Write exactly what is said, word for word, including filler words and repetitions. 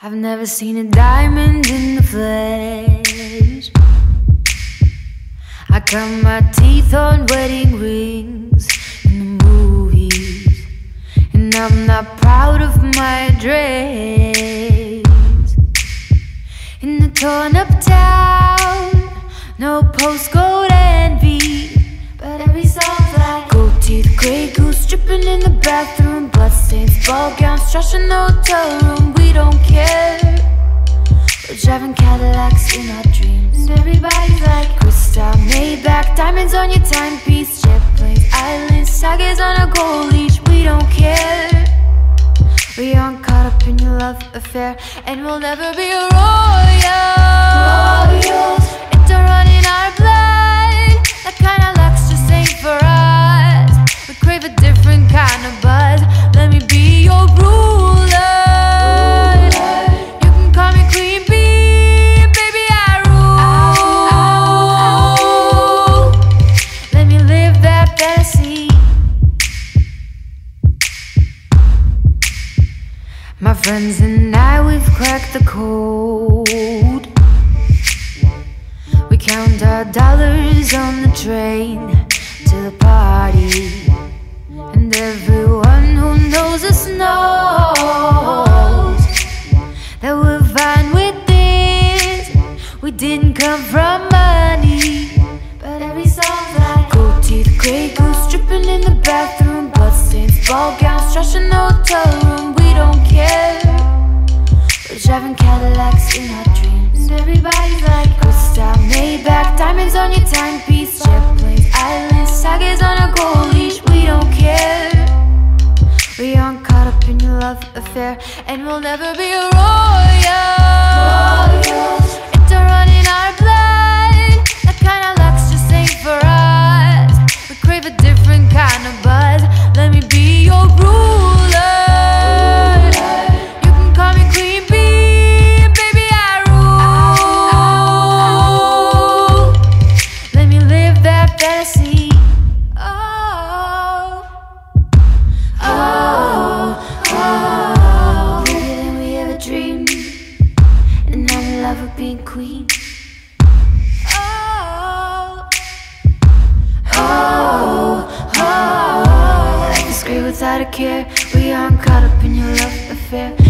I've never seen a diamond in the flesh. I cut my teeth on wedding rings in the movies, and I'm not proud of my dress. In the torn up town, no postcode envy, but every song's like gold teeth, grey goose dripping in the bathroom, bloodstains, ball gowns, trash in the hotel room. We don't care. We're driving Cadillacs in our dreams, and everybody's like crystal, Maybach, diamonds on your timepiece, jet planes, islands, sagas on a gold leash. We don't care. We aren't caught up in your love affair, and we'll never be a royal. Royals, it don't run in our blood. That kind of luck's just ain't for us. We crave a different kind of buzz. Let me be your ruler. You can call me Queen Bee, baby, I rule. Let me live that fantasy. My friends and I, we've cracked the code. We count our dollars on the train to the party, and everyone who knows us knows that we're fine with this. We didn't come from money, but every song's like gold teeth, grey goose dripping in the bathroom, bloodstains, ball gowns, trash in the hotel room. We don't care. We're driving Cadillacs in our dreams, and everybody's like crystal, Maybach, diamonds on your timepiece, jet planes, islands, sagas on a gold leash. We don't care. We aren't caught up in your love affair, and we'll never be a royal. Royals, it don't run in our blood. That kind of luck's just ain't for us. We crave a different kind of buzz. Let me be your ruler. Being queen. Oh, oh, oh. Life is great without a care. We aren't caught up in your love affair.